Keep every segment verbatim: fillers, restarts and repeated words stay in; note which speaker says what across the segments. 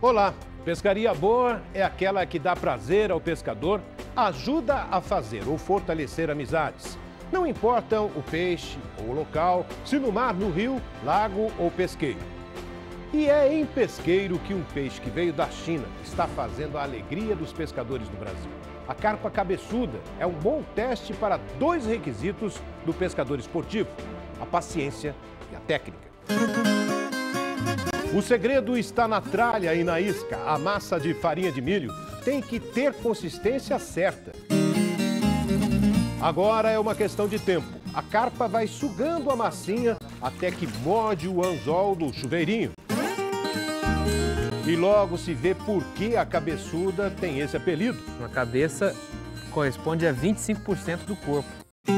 Speaker 1: Olá, pescaria boa é aquela que dá prazer ao pescador, ajuda a fazer ou fortalecer amizades. Não importam o peixe ou o local, se no mar, no rio, lago ou pesqueiro. E é em pesqueiro que um peixe que veio da China está fazendo a alegria dos pescadores do Brasil. A carpa cabeçuda é um bom teste para dois requisitos do pescador esportivo: a paciência e a técnica. O segredo está na tralha e na isca. A massa de farinha de milho tem que ter consistência certa. Agora é uma questão de tempo. A carpa vai sugando a massinha até que morde o anzol do chuveirinho. E logo se vê por que a cabeçuda tem esse apelido.
Speaker 2: A cabeça corresponde a vinte e cinco por cento do corpo.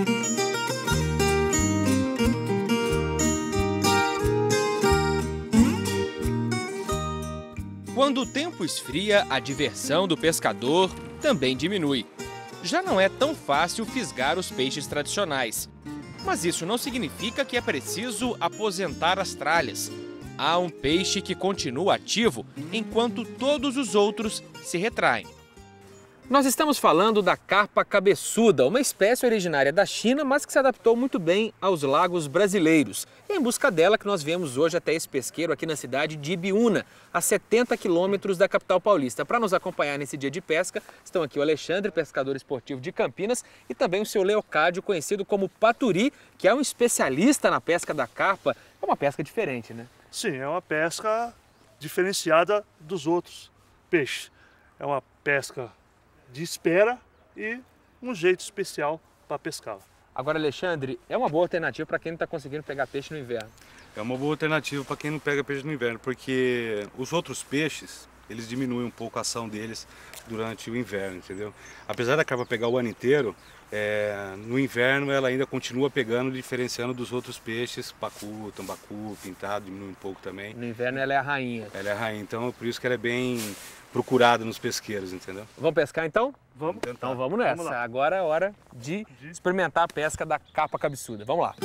Speaker 3: Quando o tempo esfria, a diversão do pescador também diminui. Já não é tão fácil fisgar os peixes tradicionais. Mas isso não significa que é preciso aposentar as tralhas. Há um peixe que continua ativo enquanto todos os outros se retraem.
Speaker 2: Nós estamos falando da carpa cabeçuda, uma espécie originária da China, mas que se adaptou muito bem aos lagos brasileiros. É em busca dela que nós viemos hoje até esse pesqueiro aqui na cidade de Ibiúna, a setenta quilômetros da capital paulista. Para nos acompanhar nesse dia de pesca, estão aqui o Alexandre, pescador esportivo de Campinas, e também o seu Leocádio, conhecido como Paturi, que é um especialista na pesca da carpa. É uma pesca diferente, né?
Speaker 4: Sim, é uma pesca diferenciada dos outros peixes. É uma pesca de espera e um jeito especial para pescá-la.
Speaker 2: Agora, Alexandre, é uma boa alternativa para quem não está conseguindo pegar peixe no inverno?
Speaker 5: É uma boa alternativa para quem não pega peixe no inverno, porque os outros peixes, eles diminuem um pouco a ação deles durante o inverno, entendeu? Apesar da carpa pegar o ano inteiro, é, no inverno ela ainda continua pegando, diferenciando dos outros peixes, pacu, tambacu, pintado, diminui um pouco também.
Speaker 2: No inverno ela é a rainha.
Speaker 5: Ela é a rainha, então por isso que ela é bem procurada nos pesqueiros, entendeu?
Speaker 2: Vamos pescar então?
Speaker 4: Vamos.
Speaker 2: Então vamos nessa. Vamos Agora é hora de experimentar a pesca da carpa cabeçuda. Vamos lá.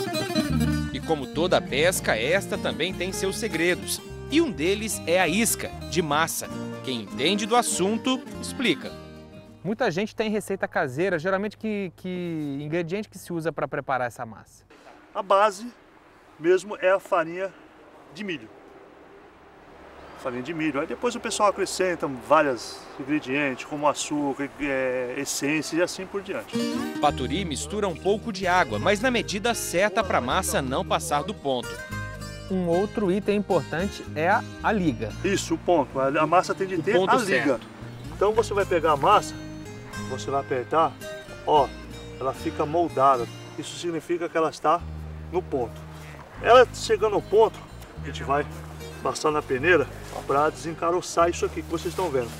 Speaker 3: E como toda pesca, esta também tem seus segredos. E um deles é a isca, de massa. Quem entende do assunto, explica.
Speaker 2: Muita gente tem receita caseira, geralmente que, que ingrediente que se usa para preparar essa massa?
Speaker 4: A base mesmo é a farinha de milho. Farinha de milho. Aí depois o pessoal acrescenta vários ingredientes, como açúcar, é, essência e assim por diante.
Speaker 3: Paturi mistura um pouco de água, mas na medida certa para a massa não passar do ponto.
Speaker 2: Um outro item importante é a, a liga.
Speaker 4: Isso, o ponto. A massa tem de
Speaker 2: o
Speaker 4: ter a liga.
Speaker 2: Certo.
Speaker 4: Então você vai pegar a massa, você vai apertar, ó, ela fica moldada. Isso significa que ela está no ponto. Ela chegando ao ponto, a gente vai passar na peneira para desencaroçar isso aqui que vocês estão vendo.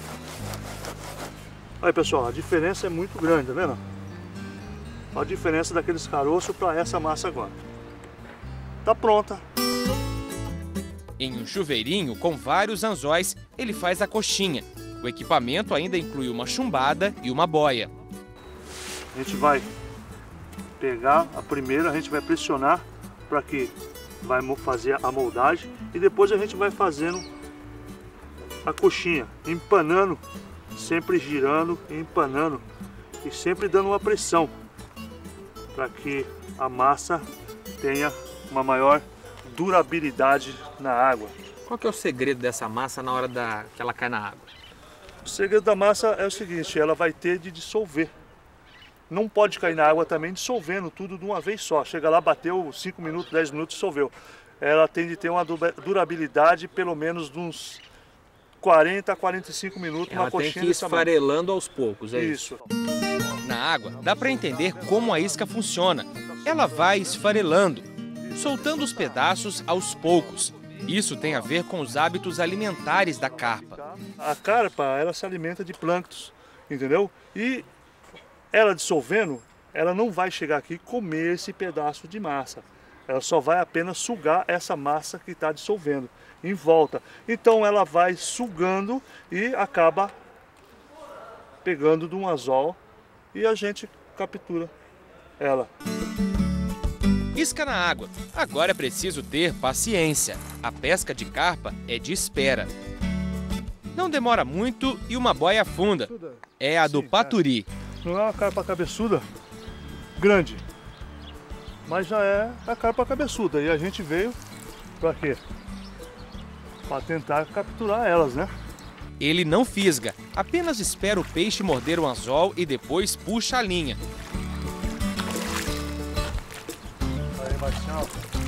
Speaker 4: Aí pessoal, a diferença é muito grande, tá vendo? A diferença daqueles caroços para essa massa agora. Tá pronta.
Speaker 3: Em um chuveirinho com vários anzóis, ele faz a coxinha. O equipamento ainda inclui uma chumbada e uma boia.
Speaker 4: A gente vai pegar a primeira, a gente vai pressionar para que vai fazer a moldagem e depois a gente vai fazendo a coxinha, empanando, sempre girando e empanando e sempre dando uma pressão para que a massa tenha uma maior durabilidade na água.
Speaker 2: Qual que é o segredo dessa massa na hora da, que ela cai na água?
Speaker 4: O segredo da massa é o seguinte, ela vai ter de dissolver. Não pode cair na água também dissolvendo tudo de uma vez só. Chega lá, bateu cinco minutos, dez minutos, dissolveu. Ela tem de ter uma durabilidade pelo menos de uns quarenta a quarenta e cinco minutos.
Speaker 2: Ela
Speaker 4: uma
Speaker 2: tem
Speaker 4: coxinha
Speaker 2: que ir esfarelando aos poucos, é isso?
Speaker 4: Isso.
Speaker 3: Na água, dá para entender como a isca funciona. Ela vai esfarelando, soltando os pedaços aos poucos. Isso tem a ver com os hábitos alimentares da carpa.
Speaker 4: A carpa, ela se alimenta de plânctons, entendeu? E ela dissolvendo, ela não vai chegar aqui e comer esse pedaço de massa. Ela só vai apenas sugar essa massa que está dissolvendo em volta. Então ela vai sugando e acaba pegando de um anzol e a gente captura ela.
Speaker 3: Isca na água. Agora é preciso ter paciência. A pesca de carpa é de espera. Não demora muito e uma boia afunda. É a do paturi.
Speaker 4: Não é uma carpa cabeçuda grande, mas já é a carpa cabeçuda. E a gente veio para quê? Para tentar capturar elas, né?
Speaker 3: Ele não fisga, apenas espera o peixe morder o anzol e depois puxa a linha.
Speaker 4: Aí, Marcial.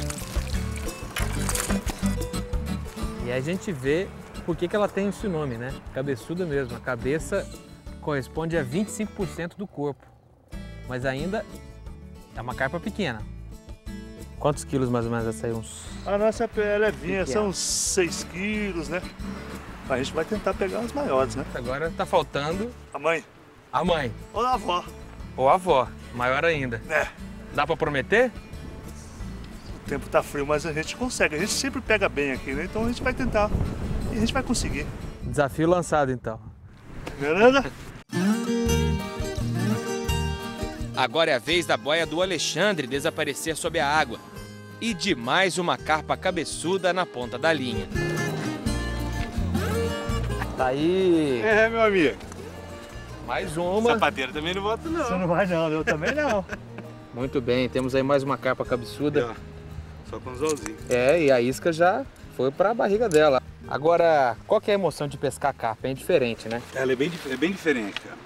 Speaker 2: E aí a gente vê por que que ela tem esse nome, né? Cabeçuda mesmo. A cabeça corresponde a vinte e cinco por cento do corpo, mas ainda é uma carpa pequena. Quantos quilos mais ou menos essa aí? Uns...
Speaker 4: A nossa é levinha, são uns seis quilos, né? A gente vai tentar pegar as maiores, né?
Speaker 2: Agora tá faltando
Speaker 4: A mãe.
Speaker 2: a mãe.
Speaker 4: Ou a avó.
Speaker 2: Ou a avó, maior ainda.
Speaker 4: É.
Speaker 2: Dá pra prometer?
Speaker 4: O tempo tá frio, mas a gente consegue. A gente sempre pega bem aqui, né? Então a gente vai tentar. E a gente vai conseguir.
Speaker 2: Desafio lançado então.
Speaker 4: Beleza?
Speaker 3: Agora é a vez da boia do Alexandre desaparecer sob a água. E de mais uma carpa cabeçuda na ponta da linha.
Speaker 2: Tá aí.
Speaker 5: É, meu amigo.
Speaker 2: Mais uma.
Speaker 5: Sapateiro também não volta, não.
Speaker 4: Você não vai não, eu também não.
Speaker 2: Muito bem, temos aí mais uma carpa cabeçuda.
Speaker 5: Ó, só com os olzinhos.
Speaker 2: É, e a isca já foi para a barriga dela. Agora, qual que é a emoção de pescar carpa? É diferente, né?
Speaker 5: Ela é bem, é bem diferente, cara.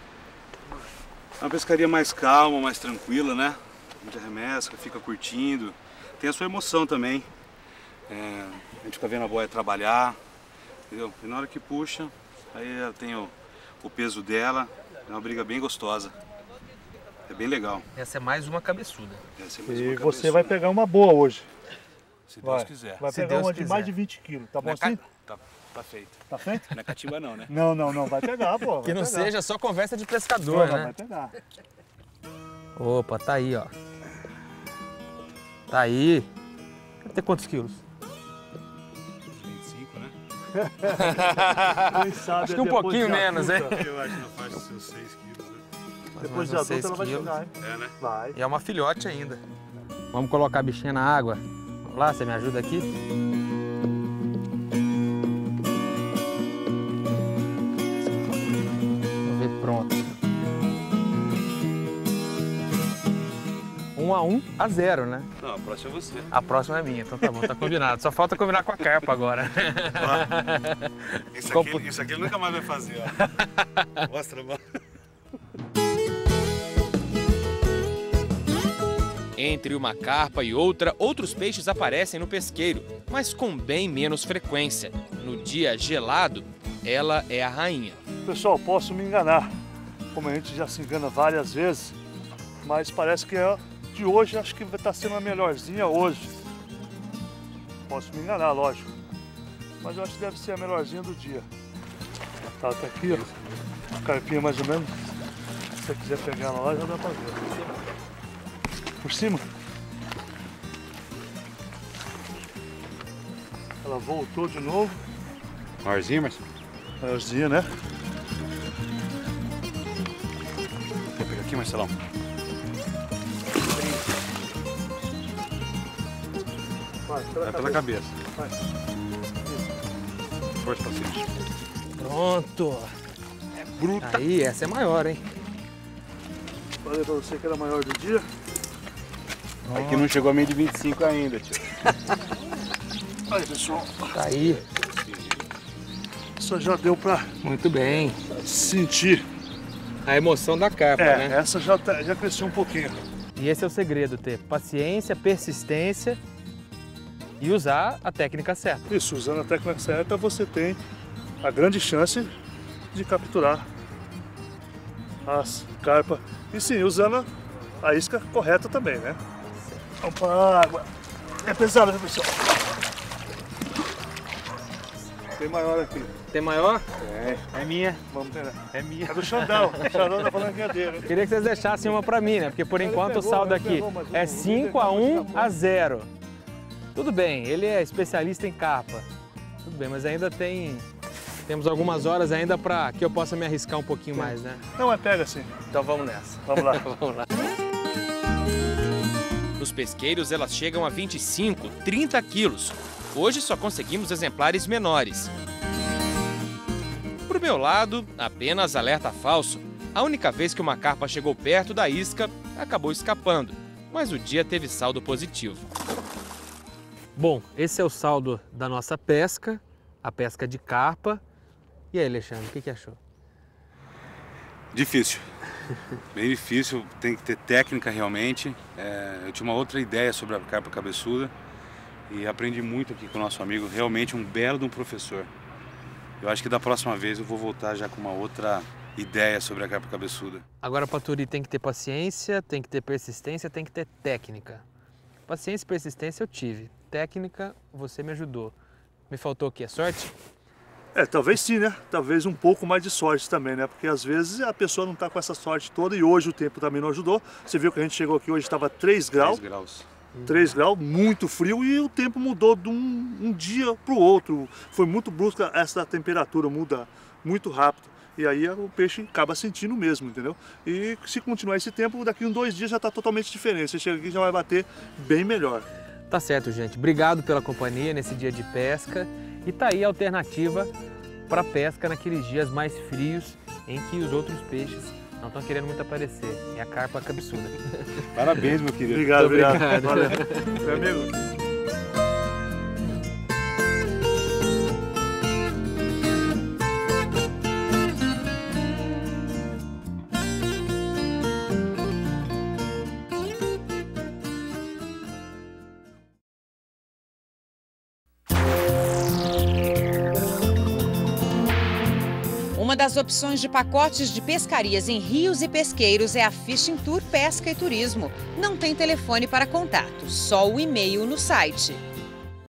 Speaker 5: É uma pescaria mais calma, mais tranquila, né? A gente arremesca, fica curtindo. Tem a sua emoção também. É, a gente fica vendo a boia trabalhar, entendeu? E na hora que puxa, aí ela tem o, o peso dela. É uma briga bem gostosa. É bem legal.
Speaker 2: Essa é mais uma cabeçuda.
Speaker 5: Essa é mais
Speaker 4: E
Speaker 5: uma
Speaker 4: você
Speaker 5: cabeçuda.
Speaker 4: vai pegar uma boa hoje.
Speaker 5: Se Deus
Speaker 4: Vai,
Speaker 5: quiser.
Speaker 4: vai
Speaker 2: Se
Speaker 4: pegar
Speaker 2: Deus
Speaker 4: uma de
Speaker 2: quiser.
Speaker 4: mais de vinte quilos, tá bom
Speaker 5: Não é ca-
Speaker 4: assim?
Speaker 5: Tá, tá feito.
Speaker 4: Tá feito?
Speaker 5: Não é catimba não, né?
Speaker 4: Não, não, não, vai pegar, pô.
Speaker 2: Que
Speaker 4: vai
Speaker 2: não
Speaker 4: pegar.
Speaker 2: seja só conversa de pescador,
Speaker 4: Não, não,
Speaker 2: né?
Speaker 4: vai pegar.
Speaker 2: Opa, tá aí, ó. Tá aí. Deve ter quantos quilos?
Speaker 5: vinte e cinco, né?
Speaker 4: Quem sabe
Speaker 2: Acho que
Speaker 4: é
Speaker 2: um
Speaker 4: depois
Speaker 2: pouquinho
Speaker 4: de
Speaker 2: menos,
Speaker 4: adulta.
Speaker 5: Eu acho na faixa dos seus seis quilos, né?
Speaker 4: Depois de
Speaker 2: uns
Speaker 4: adulta
Speaker 2: seis
Speaker 4: ela vai
Speaker 2: quilos.
Speaker 4: chegar, hein?
Speaker 5: É, né?
Speaker 4: Vai.
Speaker 2: E é uma filhote ainda. Vamos colocar a bichinha na água. Vamos lá, você me ajuda aqui? Vamos ver, pronto. Um a um a zero, né?
Speaker 5: Não, a próxima é você.
Speaker 2: A próxima é minha, então tá bom, tá combinado. Só falta combinar com a carpa agora.
Speaker 5: Isso
Speaker 2: Como-
Speaker 5: aqui, isso aqui ele nunca mais vai fazer, ó. Mostra, mano.
Speaker 3: Entre uma carpa e outra, outros peixes aparecem no pesqueiro, mas com bem menos frequência. No dia gelado, ela é a rainha.
Speaker 4: Pessoal, posso me enganar, como a gente já se engana várias vezes, mas parece que é de hoje, acho que vai estar sendo a melhorzinha hoje. Posso me enganar, lógico, mas eu acho que deve ser a melhorzinha do dia. Tá, tá aqui, ó, carpinha mais ou menos. Se você quiser pegar ela lá, já dá pra ver. Por cima. Ela voltou de novo.
Speaker 5: Maiorzinho, Marcelo?
Speaker 4: Maiorzinha, né?
Speaker 5: Quer pegar aqui, Marcelão?
Speaker 4: Vai,
Speaker 5: Vai pela cabeça.
Speaker 4: Vai.
Speaker 5: Força pra cima.
Speaker 2: Pronto.
Speaker 5: É bruta.
Speaker 2: Aí, essa é maior, hein?
Speaker 4: Falei pra você que era maior do dia.
Speaker 5: Aqui não chegou a meio de vinte e cinco ainda, tio.
Speaker 4: Aí, pessoal.
Speaker 2: Tá aí.
Speaker 4: Isso já deu pra
Speaker 2: Muito bem.
Speaker 4: sentir.
Speaker 2: A emoção da carpa,
Speaker 4: É,
Speaker 2: né?
Speaker 4: essa já, tá- já cresceu um pouquinho.
Speaker 2: E esse é o segredo, ter paciência, persistência e usar a técnica certa.
Speaker 4: Isso, usando a técnica certa, você tem a grande chance de capturar as carpas. E sim, usando a isca correta também, né? Vamos para água. É pesada, né, pessoal? Tem maior aqui.
Speaker 2: Tem maior?
Speaker 4: É.
Speaker 2: É minha.
Speaker 4: Vamos pegar.
Speaker 2: É minha.
Speaker 4: É do Xandão. O Xandão tá falando que é dele.
Speaker 2: Queria que vocês deixassem uma pra mim, né? Porque por
Speaker 4: Ele
Speaker 2: enquanto
Speaker 4: pegou,
Speaker 2: o saldo
Speaker 4: ele
Speaker 2: aqui
Speaker 4: pegou, mas
Speaker 2: é
Speaker 4: o
Speaker 2: cinco a um
Speaker 4: líder
Speaker 2: a zero. Tudo bem, ele é especialista em carpa. Tudo bem, mas ainda tem... Temos algumas horas ainda para que eu possa me arriscar um pouquinho mais, né?
Speaker 4: Não, é pega sim.
Speaker 2: Então vamos nessa.
Speaker 4: Vamos lá.
Speaker 2: Vamos lá.
Speaker 3: Nos pesqueiros, elas chegam a vinte e cinco, trinta quilos. Hoje só conseguimos exemplares menores. Pro meu lado, apenas alerta falso. A única vez que uma carpa chegou perto da isca, acabou escapando. Mas o dia teve saldo positivo.
Speaker 2: Bom, esse é o saldo da nossa pesca, a pesca de carpa. E aí, Alexandre, o que que achou?
Speaker 5: Difícil. Bem difícil, tem que ter técnica realmente. É, eu tinha uma outra ideia sobre a carpa cabeçuda e aprendi muito aqui com o nosso amigo, realmente um belo de um professor. Eu acho que da próxima vez eu vou voltar já com uma outra ideia sobre a carpa cabeçuda.
Speaker 2: Agora, Paturi, tem que ter paciência, tem que ter persistência, tem que ter técnica. Paciência e persistência eu tive. Técnica, você me ajudou. Me faltou o quê? Sorte?
Speaker 4: É, talvez sim, né? Talvez um pouco mais de sorte também, né? Porque às vezes a pessoa não tá com essa sorte toda e hoje o tempo também não ajudou. Você viu que a gente chegou aqui hoje, estava três graus.
Speaker 5: três graus.
Speaker 4: três graus, muito frio e o tempo mudou de um, um dia para o outro. Foi muito brusca essa temperatura, muda muito rápido. E aí o peixe acaba sentindo mesmo, entendeu? E se continuar esse tempo, daqui uns dois dias já está totalmente diferente. Você chega aqui e já vai bater bem melhor.
Speaker 2: Tá certo, gente. Obrigado pela companhia nesse dia de pesca. E tá aí a alternativa para pesca naqueles dias mais frios em que os outros peixes não estão querendo muito aparecer. É a carpa cabeçuda.
Speaker 5: Parabéns, meu querido.
Speaker 4: Obrigado, obrigado.
Speaker 2: obrigado.
Speaker 4: Valeu. Meu amigo.
Speaker 6: Uma das opções de pacotes de pescarias em rios e pesqueiros é a Fishing Tour Pesca e Turismo. Não tem telefone para contato, só o e-mail no site.